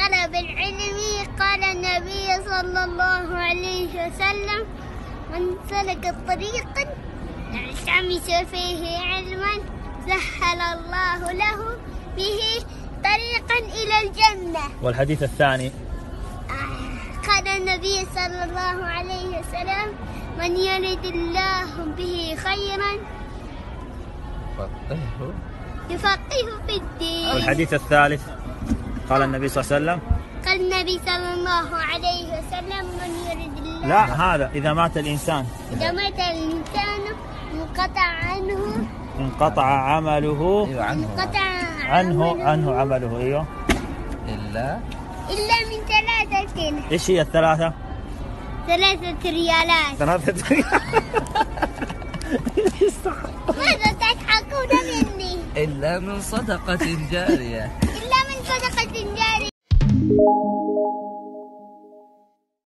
طلب العلم. قال النبي صلى الله عليه وسلم: من سلك طريقا يلتمس فيه علما سهل الله له به طريقا إلى الجنة. والحديث الثاني قال النبي صلى الله عليه وسلم: من يرد الله به خيرا يفقهه في الدين. والحديث الثالث قال النبي صلى الله عليه وسلم: قال النبي صلى الله عليه وسلم: من يرد الله. لا، هذا إذا مات الإنسان إذا مات الإنسان انقطع عمله عنه عمله. ايوه، إلا من ثلاثة. ايش هي الثلاثة؟ 3 ريالات. 3 ريالات. ماذا تضحكون مني؟ إلا من صدقة جارية.